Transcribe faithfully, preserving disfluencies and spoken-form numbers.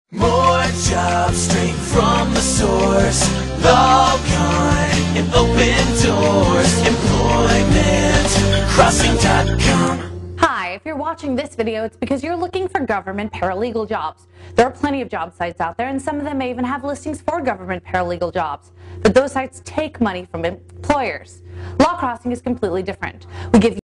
More jobs straight from the source. Log on and open doors. employment crossing dot com. Hi, if you're watching this video, it's because you're looking for government paralegal jobs. There are plenty of job sites out there, and some of them may even have listings for government paralegal jobs. But those sites take money from employers. Law Crossing is completely different. We give you